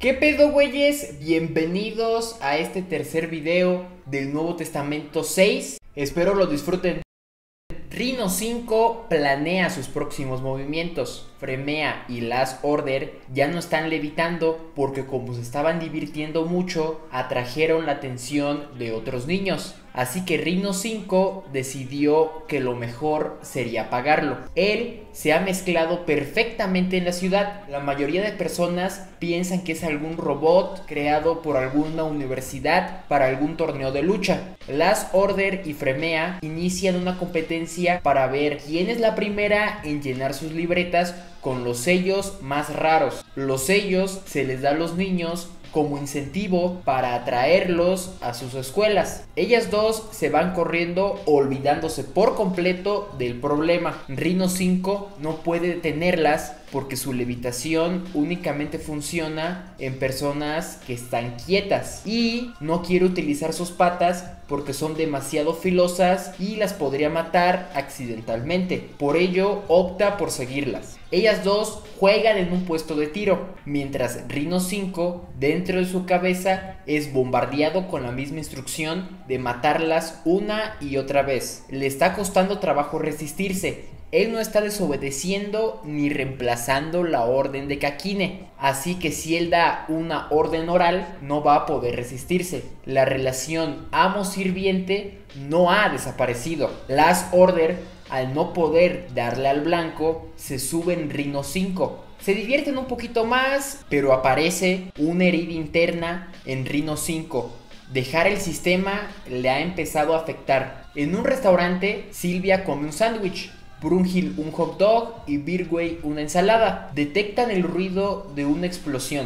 ¿Qué pedo, güeyes? Bienvenidos a este tercer video del Nuevo Testamento 6. Espero lo disfruten. Rhino 5 planea sus próximos movimientos. Fremea y Last Order ya no están levitando porque como se estaban divirtiendo mucho, atrajeron la atención de otros niños. Así que Rhino 5 decidió que lo mejor sería apagarlo. Él se ha mezclado perfectamente en la ciudad. La mayoría de personas piensan que es algún robot creado por alguna universidad para algún torneo de lucha. Last Order y Fremea inician una competencia para ver quién es la primera en llenar sus libretas con los sellos más raros. Los sellos se les da a los niños como incentivo para atraerlos a sus escuelas. Ellas dos se van corriendo olvidándose por completo del problema. Rhino 5 no puede detenerlas porque su levitación únicamente funciona en personas que están quietas y no quiere utilizar sus patas porque son demasiado filosas y las podría matar accidentalmente. Por ello opta por seguirlas. Ellas dos juegan en un puesto de tiro, mientras Rhino 5 dentro de su cabeza es bombardeado con la misma instrucción de matarlas una y otra vez. Le está costando trabajo resistirse. Él no está desobedeciendo ni reemplazando la orden de Kakine, así que si él da una orden oral no va a poder resistirse. La relación amo-sirviente no ha desaparecido. Last Order, al no poder darle al blanco, se sube en Rhino 5. Se divierten un poquito más, pero aparece una herida interna en Rhino 5. Dejar el sistema le ha empezado a afectar. En un restaurante, Sylvia come un sándwich, Brunhild un hot dog y Birgway una ensalada. Detectan el ruido de una explosión.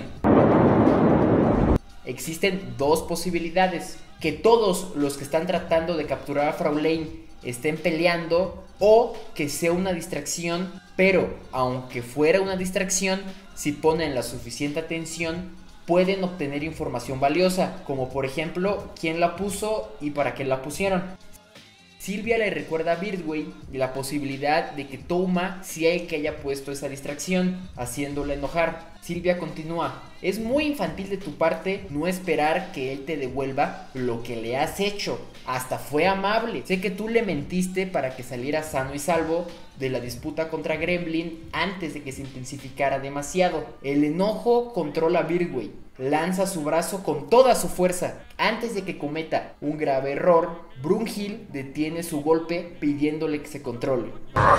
Existen dos posibilidades: que todos los que están tratando de capturar a Fraulein estén peleando, o que sea una distracción, pero aunque fuera una distracción, si ponen la suficiente atención pueden obtener información valiosa, como por ejemplo quién la puso y para qué la pusieron. Sylvia le recuerda a Birgway la posibilidad de que Touma sea el que haya puesto esa distracción, haciéndola enojar. Sylvia continúa: es muy infantil de tu parte no esperar que él te devuelva lo que le has hecho. Hasta fue amable. Sé que tú le mentiste para que saliera sano y salvo de la disputa contra Gremlin antes de que se intensificara demasiado. El enojo controla a Birgway. Lanza su brazo con toda su fuerza. Antes de que cometa un grave error, Brunhild detiene su golpe pidiéndole que se controle.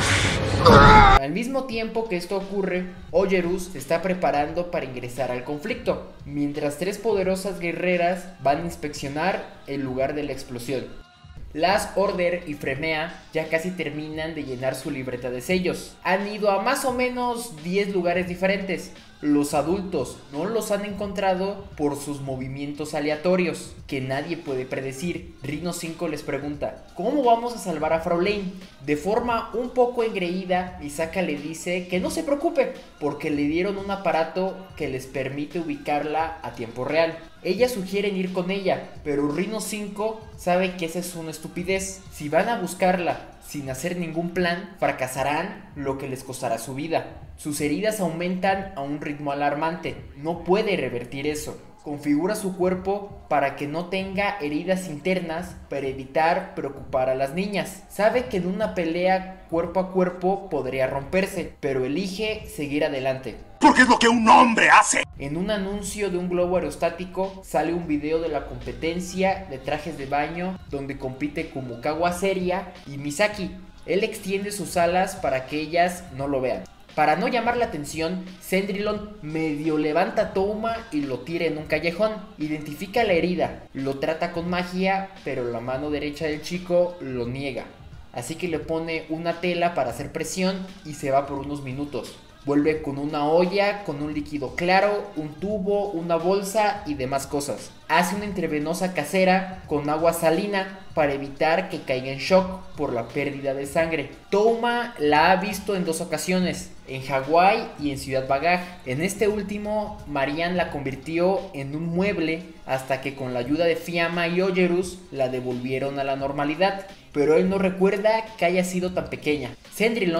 Al mismo tiempo que esto ocurre, Ogerus se está preparando para ingresar al conflicto, mientras tres poderosas guerreras van a inspeccionar el lugar de la explosión. Last Order y Fremea ya casi terminan de llenar su libreta de sellos. Han ido a más o menos 10 lugares diferentes. Los adultos no los han encontrado por sus movimientos aleatorios que nadie puede predecir. Rhino 5 les pregunta: ¿cómo vamos a salvar a Fraulein? De forma un poco engreída, Misaka le dice que no se preocupe porque le dieron un aparato que les permite ubicarla a tiempo real. Ellas sugieren ir con ella, pero Rhino 5 sabe que esa es una estupidez. Si van a buscarla sin hacer ningún plan, fracasarán, lo que les costará su vida. Sus heridas aumentan a un ritmo alarmante. No puede revertir eso. Configura su cuerpo para que no tenga heridas internas para evitar preocupar a las niñas. Sabe que en una pelea cuerpo a cuerpo podría romperse, pero elige seguir adelante. Porque es lo que un hombre hace. En un anuncio de un globo aerostático sale un video de la competencia de trajes de baño donde compite Kumukawa Seria y Misaki. Él extiende sus alas para que ellas no lo vean. Para no llamar la atención, Sendrillon medio levanta a Touma y lo tira en un callejón. Identifica la herida, lo trata con magia, pero la mano derecha del chico lo niega. Así que le pone una tela para hacer presión y se va por unos minutos. Vuelve con una olla, con un líquido claro, un tubo, una bolsa y demás cosas. Hace una intravenosa casera con agua salina para evitar que caiga en shock por la pérdida de sangre. Touma la ha visto en 2 ocasiones, en Hawái y en Ciudad Bagaj. En este último, Marianne la convirtió en un mueble hasta que con la ayuda de Fiamma y Ogerus la devolvieron a la normalidad. Pero él no recuerda que haya sido tan pequeña. Sendrillon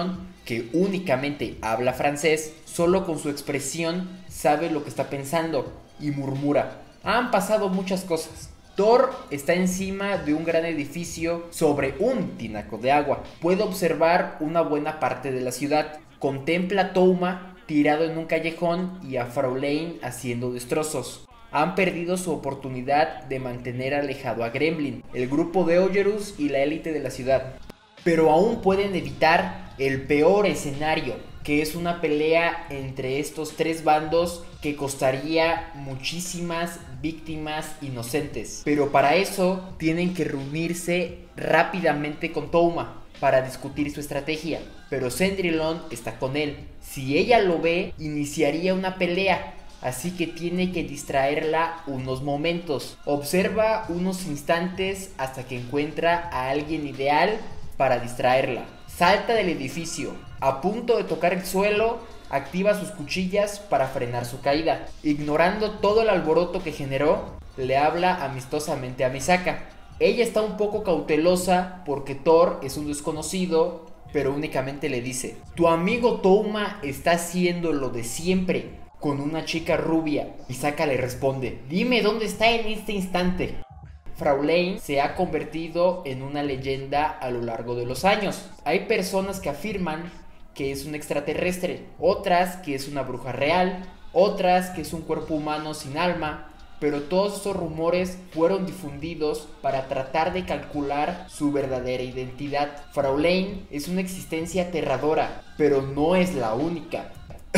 que únicamente habla francés, solo con su expresión sabe lo que está pensando y murmura. Han pasado muchas cosas. Thor está encima de un gran edificio sobre un tinaco de agua. Puede observar una buena parte de la ciudad. Contempla a Touma tirado en un callejón y a Fraulein haciendo destrozos. Han perdido su oportunidad de mantener alejado a Gremlin, el grupo de Ogerus y la élite de la ciudad. Pero aún pueden evitar el peor escenario, que es una pelea entre estos tres bandos que costaría muchísimas víctimas inocentes. Pero para eso tienen que reunirse rápidamente con Touma para discutir su estrategia. Pero Cendrillon está con él. Si ella lo ve, iniciaría una pelea. Así que tiene que distraerla unos momentos. Observa unos instantes hasta que encuentra a alguien ideal para distraerla. Salta del edificio. A punto de tocar el suelo, activa sus cuchillas para frenar su caída. Ignorando todo el alboroto que generó, le habla amistosamente a Misaka. Ella está un poco cautelosa porque Thor es un desconocido, pero únicamente le dice: tu amigo Touma está haciendo lo de siempre con una chica rubia. Misaka le responde: dime dónde está en este instante. Fraulein se ha convertido en una leyenda a lo largo de los años. Hay personas que afirman que es un extraterrestre, otras que es una bruja real, otras que es un cuerpo humano sin alma, pero todos estos rumores fueron difundidos para tratar de calcular su verdadera identidad. Fraulein es una existencia aterradora, pero no es la única.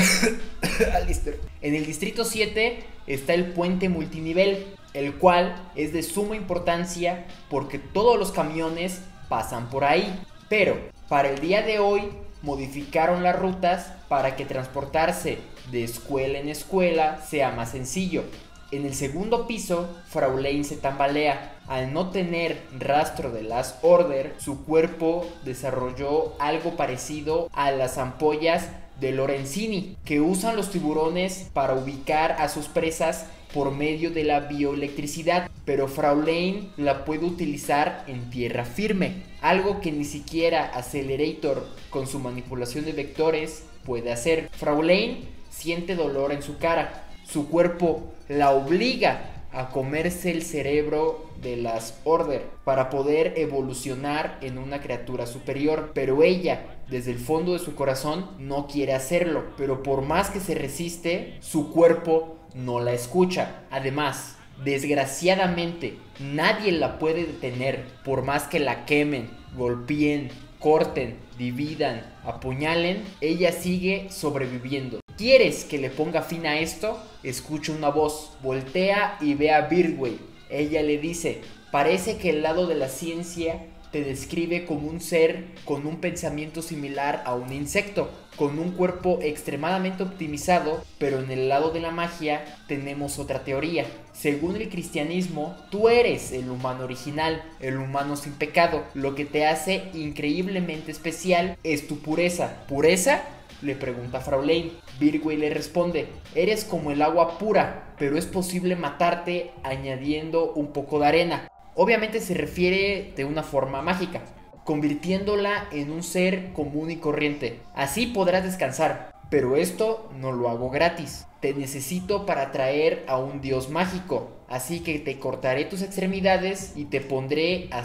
Alistair. En el distrito 7 está el puente multinivel, el cual es de suma importancia porque todos los camiones pasan por ahí. Pero para el día de hoy modificaron las rutas para que transportarse de escuela en escuela sea más sencillo. En el segundo piso, Fraulein se tambalea. Al no tener rastro de Last Order, su cuerpo desarrolló algo parecido a las ampollas de Lorenzini, que usan los tiburones para ubicar a sus presas por medio de la bioelectricidad, pero Fraulein la puede utilizar en tierra firme, algo que ni siquiera Accelerator con su manipulación de vectores puede hacer. Fraulein siente dolor en su cara, su cuerpo la obliga a comerse el cerebro de Last Order para poder evolucionar en una criatura superior, pero ella, desde el fondo de su corazón, no quiere hacerlo, pero por más que se resiste, su cuerpo no la escucha. Además, desgraciadamente, nadie la puede detener, por más que la quemen, golpeen, corten, dividan, apuñalen, ella sigue sobreviviendo. ¿Quieres que le ponga fin a esto? Escucha una voz, voltea y ve a Birdway. Ella le dice: parece que el lado de la ciencia te describe como un ser con un pensamiento similar a un insecto, con un cuerpo extremadamente optimizado, pero en el lado de la magia tenemos otra teoría. Según el cristianismo, tú eres el humano original, el humano sin pecado. Lo que te hace increíblemente especial es tu pureza. ¿Pureza?, le pregunta Fraulein. Birdway le responde: eres como el agua pura, pero es posible matarte añadiendo un poco de arena. Obviamente se refiere de una forma mágica, convirtiéndola en un ser común y corriente. Así podrás descansar, pero esto no lo hago gratis. Te necesito para traer a un dios mágico, así que te cortaré tus extremidades y te pondré a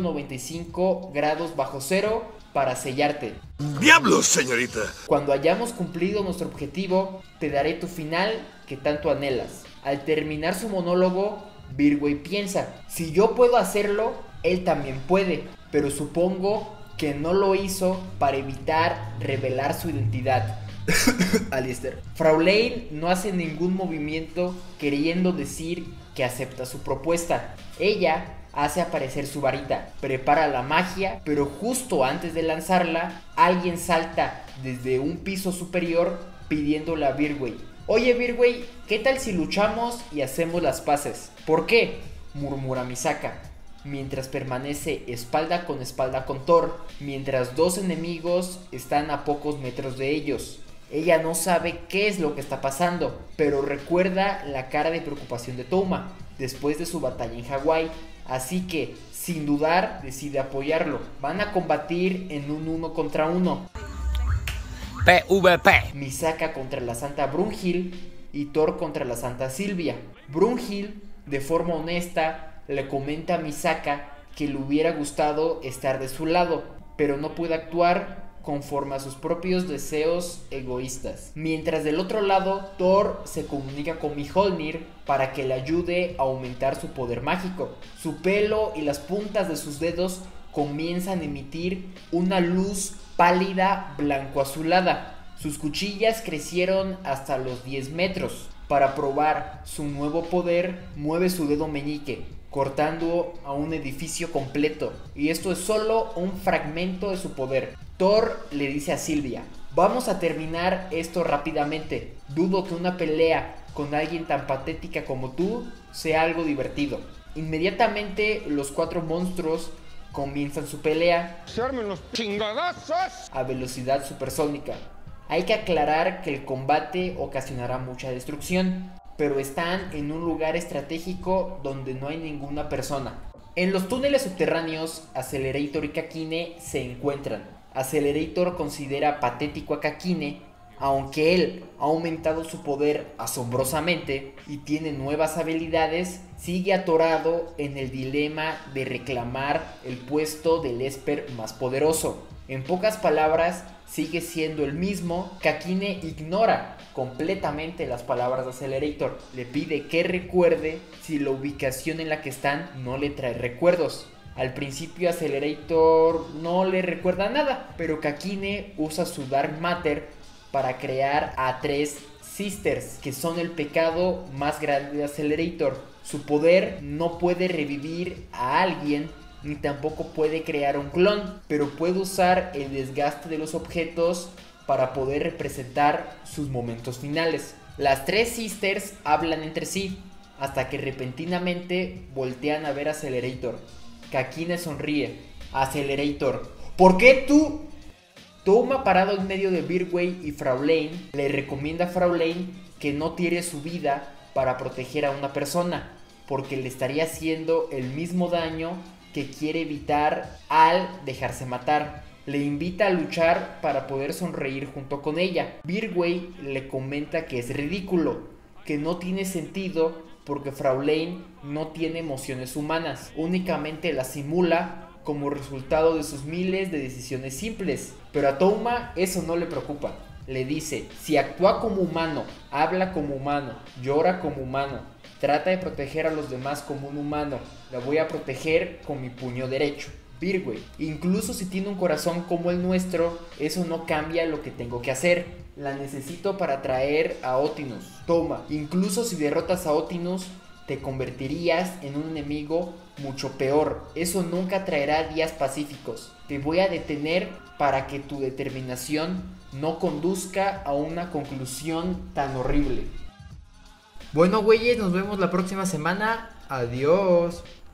195 grados bajo cero para sellarte. ¡Diablos, señorita! Cuando hayamos cumplido nuestro objetivo, te daré tu final que tanto anhelas. Al terminar su monólogo, Birdway piensa: si yo puedo hacerlo, él también puede, pero supongo que no lo hizo para evitar revelar su identidad. Alistair. Fraulein no hace ningún movimiento queriendo decir que acepta su propuesta. Ella hace aparecer su varita, prepara la magia, pero justo antes de lanzarla, alguien salta desde un piso superior pidiéndole a Birdway: oye Birdway, ¿qué tal si luchamos y hacemos las paces? ¿Por qué?, murmura Misaka, mientras permanece espalda con Thor, mientras dos enemigos están a pocos metros de ellos. Ella no sabe qué es lo que está pasando, pero recuerda la cara de preocupación de Touma después de su batalla en Hawái, así que, sin dudar, decide apoyarlo. Van a combatir en un 1 contra 1. PvP. Misaka contra la Santa Brunhild y Thor contra la Santa Sylvia. Brunhild, de forma honesta, le comenta a Misaka que le hubiera gustado estar de su lado, pero no puede actuar conforme a sus propios deseos egoístas. Mientras del otro lado, Thor se comunica con Mjolnir para que le ayude a aumentar su poder mágico. Su pelo y las puntas de sus dedos comienzan a emitir una luz pálida blanco-azulada. Sus cuchillas crecieron hasta los 10 metros. Para probar su nuevo poder, mueve su dedo meñique, cortando a un edificio completo. Y esto es solo un fragmento de su poder. Thor le dice a Sylvia: vamos a terminar esto rápidamente. Dudo que una pelea con alguien tan patética como tú sea algo divertido. Inmediatamente los 4 monstruos comienzan su pelea. ¡Se armen los chingadazos! A velocidad supersónica. Hay que aclarar que el combate ocasionará mucha destrucción, pero están en un lugar estratégico donde no hay ninguna persona. En los túneles subterráneos, Accelerator y Kakine se encuentran. Accelerator considera patético a Kakine, aunque él ha aumentado su poder asombrosamente y tiene nuevas habilidades, sigue atorado en el dilema de reclamar el puesto del Esper más poderoso. En pocas palabras, sigue siendo el mismo. Kakine ignora completamente las palabras de Accelerator. Le pide que recuerde si la ubicación en la que están no le trae recuerdos. Al principio Accelerator no le recuerda nada, pero Kakine usa su Dark Matter para crear a 3 Sisters, que son el pecado más grande de Accelerator. Su poder no puede revivir a alguien, ni tampoco puede crear un clon, pero puede usar el desgaste de los objetos para poder representar sus momentos finales. Las 3 Sisters hablan entre sí, hasta que repentinamente voltean a ver a Accelerator. Kakine sonríe. Accelerator: ¿por qué tú? Touma, parado en medio de Birway y Frau Lane, le recomienda a Frau Lane que no tire su vida para proteger a una persona, porque le estaría haciendo el mismo daño que quiere evitar al dejarse matar. Le invita a luchar para poder sonreír junto con ella. Birway le comenta que es ridículo, que no tiene sentido porque Frau Lane no tiene emociones humanas, únicamente las simula como resultado de sus miles de decisiones simples. Pero a Touma eso no le preocupa. Le dice: si actúa como humano, habla como humano, llora como humano, trata de proteger a los demás como un humano, la voy a proteger con mi puño derecho. Birway: incluso si tiene un corazón como el nuestro, eso no cambia lo que tengo que hacer. La necesito para traer a Otinus. Touma: incluso si derrotas a Otinus, te convertirías en un enemigo mucho peor. Eso nunca traerá días pacíficos. Te voy a detener para que tu determinación no conduzca a una conclusión tan horrible. Bueno, güeyes, nos vemos la próxima semana. Adiós.